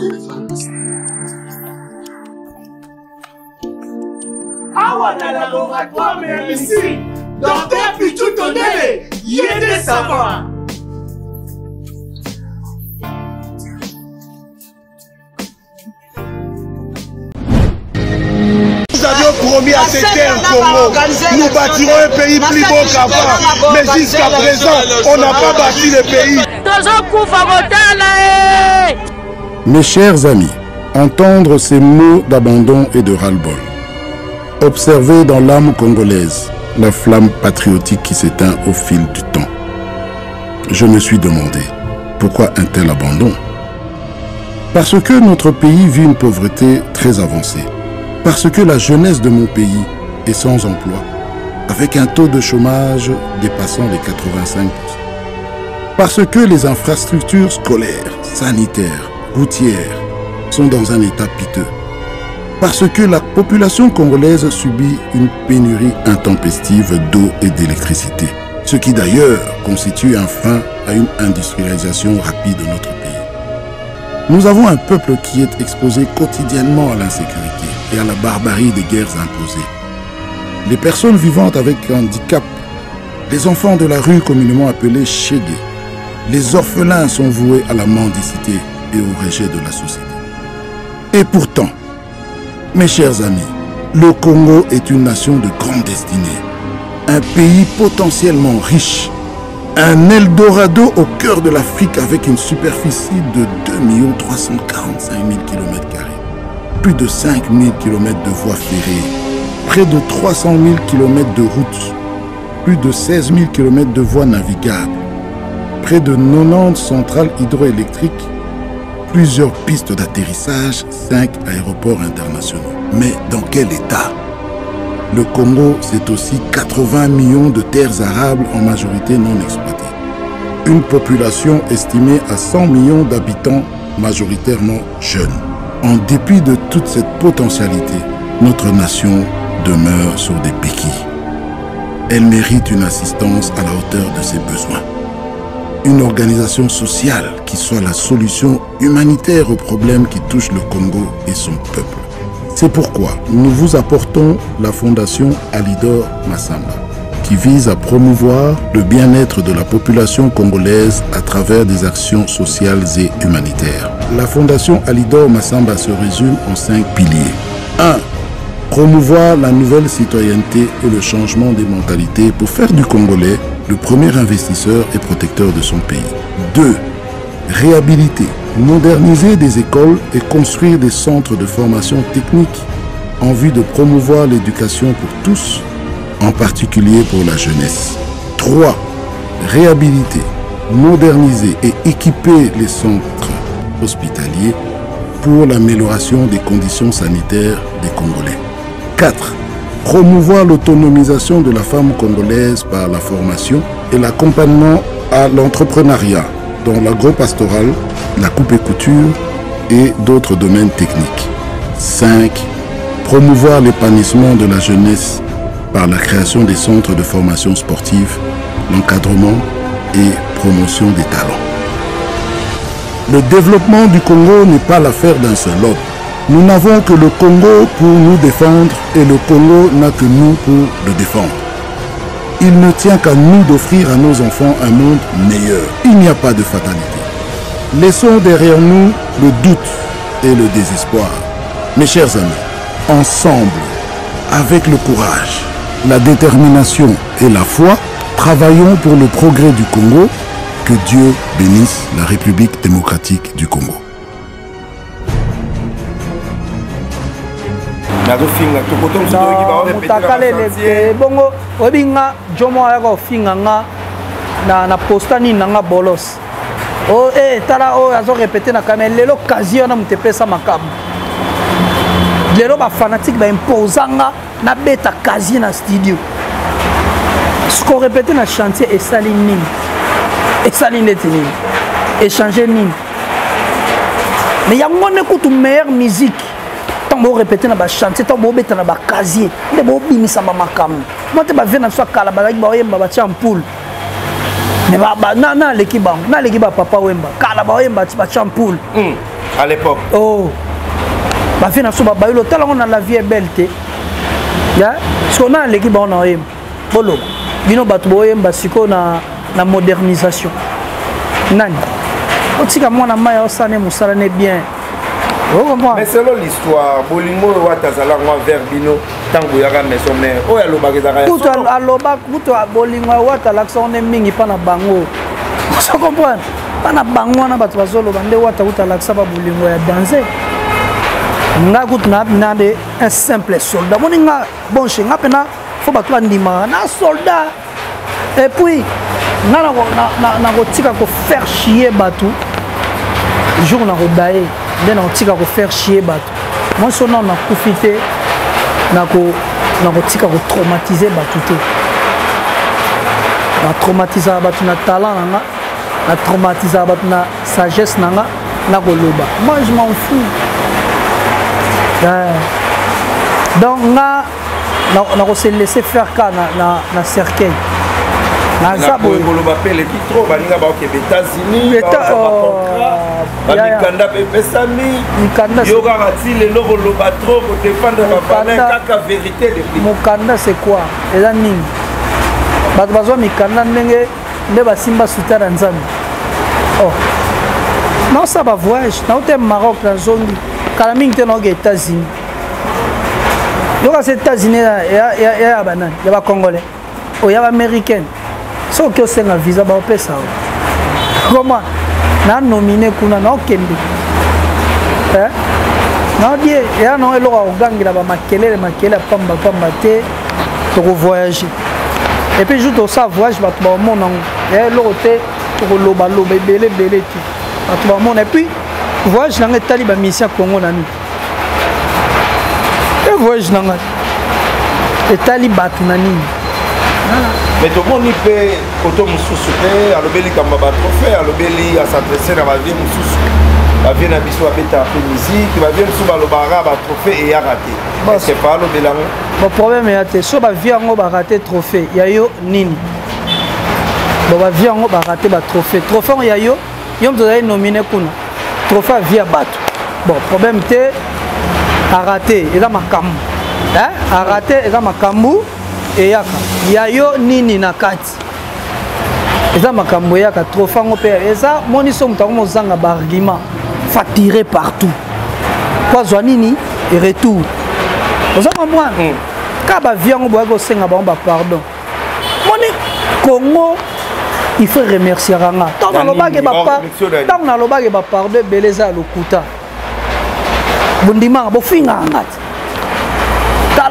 awa na laboratoire mais ici docteur Pichu Tondele yene savant. Promis à ces terres Congo, nous bâtirons un pays plus beau qu'avant, mais jusqu'à présent, on n'a pas bâti le pays. Mes chers amis, entendre ces mots d'abandon et de ras-le-bol, observer dans l'âme congolaise la flamme patriotique qui s'éteint au fil du temps, je me suis demandé, pourquoi un tel abandon? Parce que notre pays vit une pauvreté très avancée. Parce que la jeunesse de mon pays est sans emploi, avec un taux de chômage dépassant les quatre-vingt-cinq pour cent. Parce que les infrastructures scolaires, sanitaires, routières sont dans un état piteux. Parce que la population congolaise subit une pénurie intempestive d'eau et d'électricité, ce qui d'ailleurs constitue un frein à une industrialisation rapide de notre pays. Nous avons un peuple qui est exposé quotidiennement à l'insécurité et à la barbarie des guerres imposées. Les personnes vivant avec handicap, les enfants de la rue communément appelés chégués, les orphelins sont voués à la mendicité et au rejet de la société. Et pourtant, mes chers amis, le Congo est une nation de grande destinée, un pays potentiellement riche, un Eldorado au cœur de l'Afrique avec une superficie de deux millions trois cent quarante-cinq mille kilomètres carrés. Plus de cinq mille kilomètres de voies ferrées, près de trois cent mille kilomètres de routes, plus de seize mille kilomètres de voies navigables, près de quatre-vingt-dix centrales hydroélectriques, plusieurs pistes d'atterrissage, cinq aéroports internationaux. Mais dans quel état? Le Congo, c'est aussi quatre-vingts millions de terres arables en majorité non exploitées. Une population estimée à cent millions d'habitants, majoritairement jeunes. En dépit de toute cette potentialité, notre nation demeure sur des béquilles. Elle mérite une assistance à la hauteur de ses besoins. Une organisation sociale qui soit la solution humanitaire aux problèmes qui touchent le Congo et son peuple. C'est pourquoi nous vous apportons la fondation Alidor Massamba, qui vise à promouvoir le bien-être de la population congolaise à travers des actions sociales et humanitaires. La fondation Alidor Massamba se résume en cinq piliers. un. Promouvoir la nouvelle citoyenneté et le changement des mentalités pour faire du Congolais le premier investisseur et protecteur de son pays. deux. Réhabiliter, moderniser des écoles et construire des centres de formation technique en vue de promouvoir l'éducation pour tous, en particulier pour la jeunesse. trois. Réhabiliter, moderniser et équiper les centres hospitaliers pour l'amélioration des conditions sanitaires des Congolais. quatre. Promouvoir l'autonomisation de la femme congolaise par la formation et l'accompagnement à l'entrepreneuriat dans l'agro-pastoral, la coupe et couture et d'autres domaines techniques. cinq. Promouvoir l'épanouissement de la jeunesse par la création des centres de formation sportive, l'encadrement et promotion des talents. Le développement du Congo n'est pas l'affaire d'un seul homme. Nous n'avons que le Congo pour nous défendre et le Congo n'a que nous pour le défendre. Il ne tient qu'à nous d'offrir à nos enfants un monde meilleur. Il n'y a pas de fatalité. Laissons derrière nous le doute et le désespoir. Mes chers amis, ensemble, avec le courage, la détermination et la foi, travaillons pour le progrès du Congo. Que Dieu bénisse la République démocratique du Congo. bongo obinga jomo ya ko finganga na na postani nanga bolos o eh tala o azo répéter na kamera lelo occasion na mutepesa makabu lelo ba fanatique ba imposanga na beta quasi na studio ce qu'on répétait na chantier et saline et saline tini échanger nini mais ya ngone kutu meilleure musique tant bo répéter na ba chantier tant bo beta na ba casier nde bo bimisa ba makamu moi te ba vena so kala ba ba yemba ba champoule mais ba na na l'équipe ba na l'équipe ba papa wemba kala ba yemba ba champoule à l'époque oh ba vena so ba ba yo tala on a la vie est belle te ya so na l'équipe ba on a yemba bolo bino bato bo yemba siko na na modernisation nani otika mwana maya osane musala ne bien. Mais selon l'histoire, Bolingo Watazala vers Bino, tango yaka maison mère. Oh ya loba kezaka. Tout à loba, tout à Bolingo Watala on est mingi pa na bango. Tu comprends? Pa na bango na bato bazolo bande wata utala sa ba Bolingo ya danser. Nga gut na na de un simple soldat. Moninga bon chez nga pena faut bato bandima na soldat. Et puis na na na na kotika ko faire chier bato. Jour na rodaye. Bien on tika ko faire chier bato. Moi son nom na profité na ko na ko tika ko traumatiser bato te. Na traumatiser bato na talent na na traumatiser bato na sagesse na na ko loba. Moi je m'en fous. Ouais. Donc na na ko se laisser faire ka na na na cercueil. Na zabo ngoloba pele kitro baninga ba ke États-Unis ba mikanda pe pesami mikanda yoga rati le logo loba trop pour défendre la parler kaka vérité de plus mukanda c'est quoi eza nini bato bazwa mikanda ndenge nde basimba sutana nzambe oh non ça va voyage na ote Maroc na zongi kala mingi te na États-Unis yoga c'est États-Unis ya ya ya banane ya ba congolais o ya ba américaine. Si on a un visa, on peut ça. Comment? On a nominé kuna na okende. Eh? Na die ya no elo ogangira ba makelele makelele pamba pamba te pour voyager. Et puis juste au ça voyage ba ba mon non. Ya elo te pour loba loba belé belé ti. Ba ba mon et puis voyage na ngetali ba mission Congo na ni. Et voyage na ngati. Etali batu na ni. Mais tout le monde peut, quand on m'a à l'obéli comme un trophée, à l'obéli à s'adresser dans ma vie, ma vie n'a pas été à la musique, ma vie n'a pas été trophée et a raté. C'est pas l'obéli. Le problème est que si ma vie a raté trophée, il y a eu nini. Ma vie a raté trophée. Trophée, il y a eu, il y a nominé pour nous. Trophée à vie à battre. Bon, le problème est à rater, il y a ma camou. À rater, il y a ma camou. Et il y a yo nini na kati. Eza makambo yaka trophée ngo père. Eza moni so mutako mozanga ba argument. Fa tirer partout. Kwa zwa nini et retour. Oza comprendre? Ka ba viango boya ko senga ba pardon. Moni Congo il faut remercier ranga. Tant na lobage ba pa. Tant na lobage ba pardon beleza lokuta. Bundima bo finga ngati.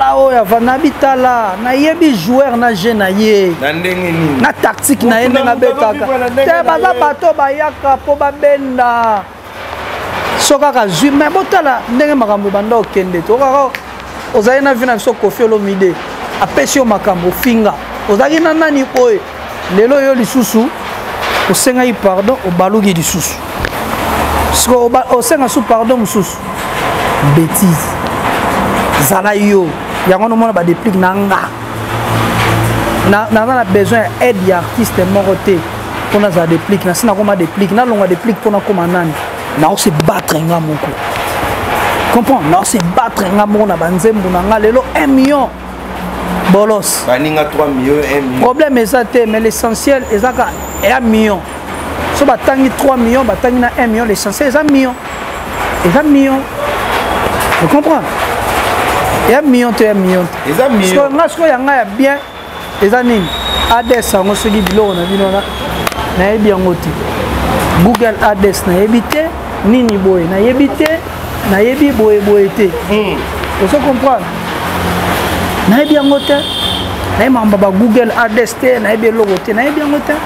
tala oyo avanda bitala nayebi joueur na je na ye na tactique na ye ndenge abetaka te baza bato bayaka mpo babenda so kaka zwi me botala ndenge makambo ebanda okende te okaka ozali na vi na biso Koffi Olomide apesi yo makambo ofinga ozalaki na nani oyo lelo yo lisusu osengai pardon obaluki lisusu siko osenga su pardon mosusu bêtise zala yo yango nomona badéplique na nga naza na besoin ya aide ya artiste moko te mpo nazala déplique nasi nakoma déplique nalongwa déplique mpo nakoma nani naose battre nga moko comprendre naose battre nga moko na banzembo na nga lelo un million bolos baninga trois millions un million problème eza te mais l'essentiel ezaka un million so batangi trois millions batangi na un million l'essentiel eza million eza million vous comprenez un million te un million eza million nga siko ya nga ya bien eza nini ades yango soki biloko na bino nayebi yango te google ades nayebi te nini boye nayebi te nayebi boye boye te ozo comprendre nayebi yango te nayebi makambo ba google ades te nayebi eloko te nayebi yango te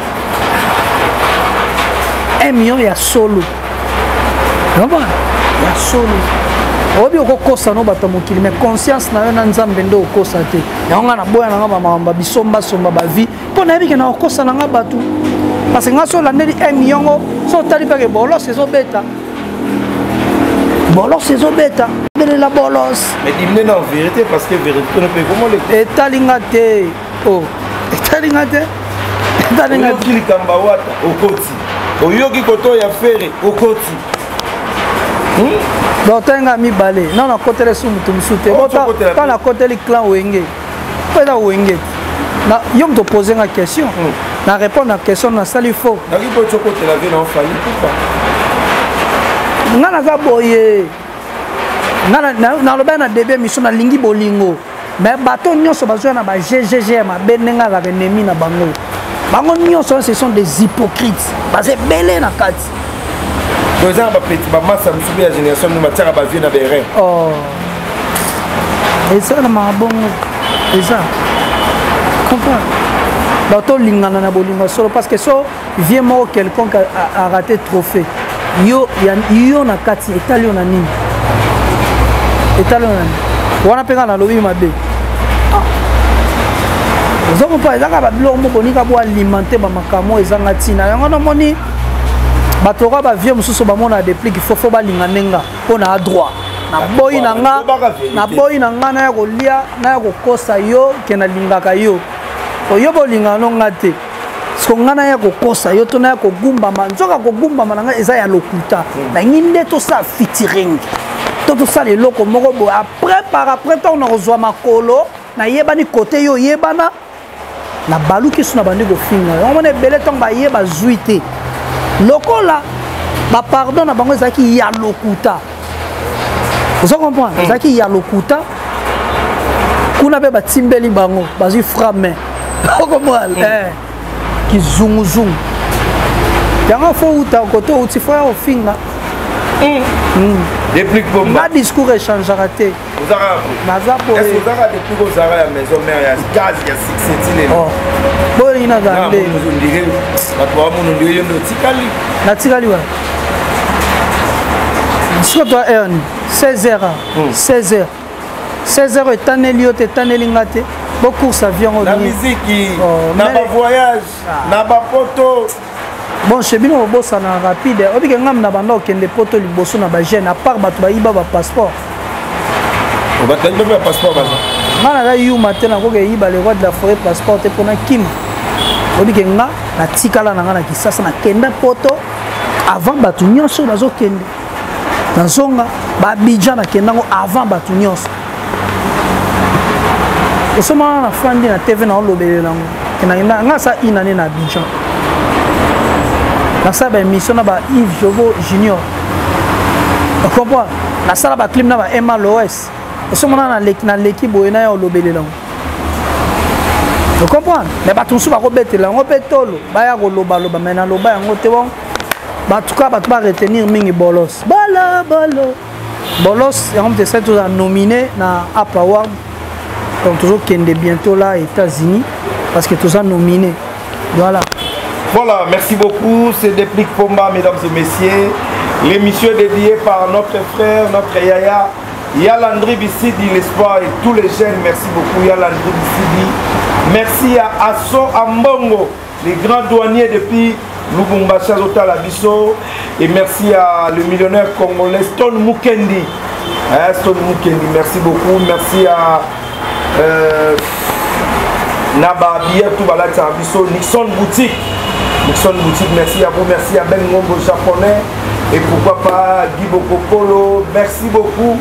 un million ya solo ya solo obi okokosa no bato mokili mais conscience na yo na nzambe nde okosa te yango nga na boya na nga bamakambo bisombasomba bavi mpo nayebi ke na okosa na nga bato parce que nga so olandeli un million o so otali mpeke bolos ezobeta bolos ezobeta belela bolos mais dimine na vérité parce que vérité ne peut comment le etali nga te o etali nga te etali nga te likamba wata okoti oyoki koto ya fere okoti botenga mibale non nakoteli su mutu mosu te ta nakoteli clan wenge mpo eza wenge te yo moto pose nga question na répondre na question nasali faux nga naza boye nalobai na début émission nalingi bolingo mais bato nyonso bazwa na ba ggg ya mabe ndenge azaka ennemi na bango bango nyonso ce sont des hypocrites baza ebele na kati eza na bapeti bamasa mosusu ya génération no batiaka bavie na berin eza na mabongo eza comprendre bato olingana na bolingo solo parce que so vie moko quelconque a raté trophée yo yo na kati etali yo na nini etali yo na nini wana mpenga nalobi mabe ozokopa ezaka babiloko moko nika bo alimenter bamakambo ezanga ntina yango namoni bato ka bavie mosusu bamona déplique fofo balinga ndenga mpo na adroit naboyi na nga naboyi na nga naya kolia naya kokosa yo ke nalingaka yo oyo bolinga no nga te siko nga naya kokosa yo to naya kogumbama nzoka kogumbama na nga eza ya lokuta nangi nde tosala featuring to tosala eloko moko boye après par après ntango na kozwa makolo nayebani kote yo oyebana nabaluki so na bandi kofinga omona ebele ntango bayeba zwi te lokola bapardon na bango ezalaki ya lokuta ozo comprendre ezalaki ya lokuta kuna mpe batimbeli bango bazwi framain okomwala kizunguzungu yango fo uta kote outi fo ya kofinga nga discours echangeaka te naza bolingi naza nde natikali wa siko toa erne seize heures seize heures seize heures etaneli yo te etaneli nga te bocourse avion na miziki na bavoyage na bapoto bon chez bino obosana rapide obike ngam na banda okende poto liboso na bagene à part bato bayiba bapasseport nga naza yuma te nakoki eyiba le roi de la forêt passeport te mpona kima obike nga natikala na nga na kisasa nakenda poto avant bato nyonso bazokende nazonga baabidjan nakendango avant bato nyonso osomana na fandi na tv na olobelela ngo nga sa inane na abidjan nasala baémission na ba Yves Jogo Junior okomprendre nasala baclip na ba Emma Loes osomona na leki boye na ya olobelela ngo okomprendre mais bato mosusu bakobetela yango mpe tolo baya kolobaloba mai naloba yango te bon batuka bato baretenir mingi bolos bolo bolo bolos yango mte sai toza nominé na App Award Donc toujours kende bientôt là aux États-Unis parce que tous sont nominés. Voilà. Voilà, merci beaucoup. C'est Déplique Pomba, mesdames et messieurs. L'émission est dédiée par notre frère, notre Yaya, Yalandri Bissidi, l'espoir et tous les jeunes. Merci beaucoup, Yalandri Bissidi. Merci à Asso Ambongo, les grands douaniers depuis Lubumbashi, Zota Bisso. Et merci à le millionnaire congolais Stone Mukendi. Hein, Stone Mukendi, merci beaucoup. Merci à euh, Naba Bietou Balata Bisso, Nixon Boutique. Nixon Boutique, merci à vous. Merci à Ben Ngombo japonais. Et pourquoi pas Guy Bokopolo. Merci beaucoup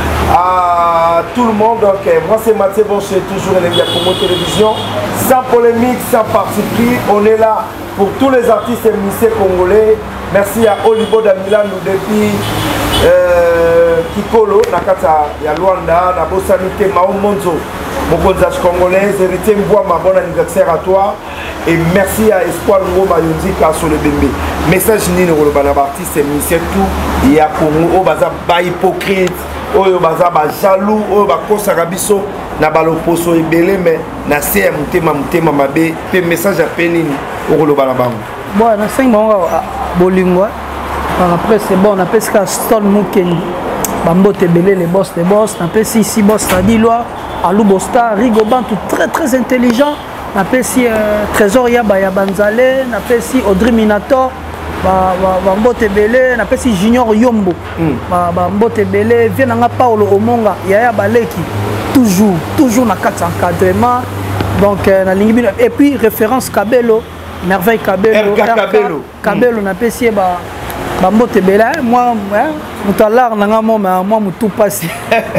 à tout le monde. Donc, moi c'est Mathieu Boncher, toujours les Diacomo Télévision. Sans polémique, sans parti pris. On est là pour tous les artistes et musiciens congolais. Merci à Olibo Damilan depuis euh, Kikolo, Nakata, Yaluanda, Nabosanite, Mao Monzo, Mokonzach congolaise, héritier Mbouama, bon anniversaire à toi. Et merci à Espoir Ngoma Yonzika sur le Bembe. Message Nino Rolobana, artiste et musicien tout. Il y a Congo, Baza, ba hypocrite, Oyo Baza, ba jaloux, Oyo Bakosa Rabiso, Nabalo Poso et Belé, mais na C M T, Mamte, Mamabe, pe message à Penini, Rolobana Bango. Bon, on a cinq mois à Bolingwa. Après, c'est bon, on appelle ça Stone Mukendi. Bambo Tebele, les boss, les boss. On appelle ça ici, boss Tadiloa, Alou Bosta, Rigoban, tout très très intelligent. On appelle ça Trésor Yaba Yabanzale. On appelle ça Audrey Minator. Bambo Tebele, on appelle ça Junior Yombo. Bambo Tebele, vient à Paolo Omonga, Yaya Baleki. Toujours, toujours dans quatre encadrements. Donc, et puis, référence Kabelo. Merveille Kabelo, Kabelo, Kabelo, on appelle ça Bambo Tebela. Moi, tout à l'heure, moi, tout passé.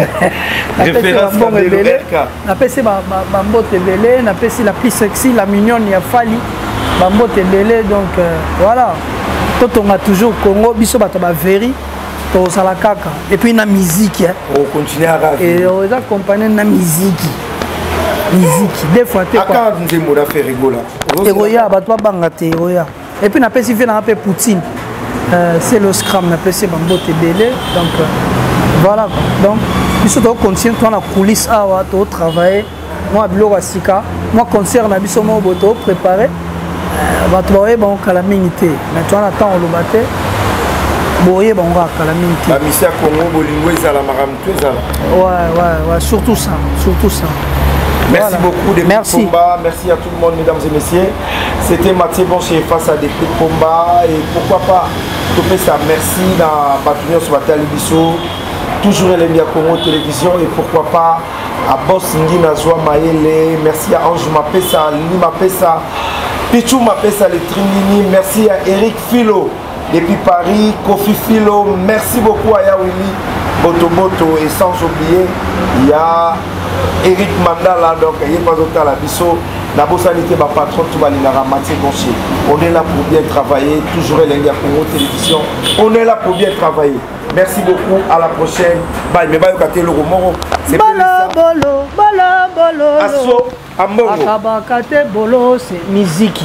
Référence Kabelo, on appelle ça Bambo Tebele, on appelle ça la plus sexy, la mignonne, il y a Fali, Bambo Tebele. Donc voilà, tout on a toujours Congo, biso bataba veri, tout ça la caca. Et puis la musique. On continue à ravi. Et on a accompagné la musique. Musique, des fois tu es quoi? Nous avons fait rigoler. Eroya, batwa bangate Eroya. Et puis on appelle ça vient un peu Poutine. C'est le scrum, on appelle ça Bambo Tebele. Donc voilà. Donc nous sommes conscients de la coulisse à travailler. Moi Bilo Rasika, moi concert na biso mo boto préparé. Batwa bon calamité. Maintenant on attend le battre. Boye bon va calamité. La mission Congo Bolingo ezala maramtu ezala. Ouais ouais ouais, surtout ça, surtout ça. Merci voilà. beaucoup des merci. Pomba, merci à tout le monde mesdames et messieurs. C'était Mathieu Boncher face à des Pomba et pourquoi pas topé ça merci dans Batunia sur Batali Bisso, toujours les Congo Télévision et pourquoi pas à Boss Ngui Nazwa Maele, merci à Ange Mapessa, Lili Mapessa, Pichou Mapessa les Trinini, merci à Eric Philo depuis Paris, Kofi Philo, merci beaucoup à Yawili Boto Boto et sans oublier il y a Eric Mandala, donc il n'y a pas d'autre à la bisso. La bosanité, ma patron, tout va l'inaga Mathieu Boncher. On est là pour bien travailler, toujours les gars pour télévision. On est là pour bien travailler. Merci beaucoup, à la prochaine. Bye, mais bye, au le roman. C'est Bala bolo, bala bolo. Asso, Ambongo. Akabakate bolo, c'est musique.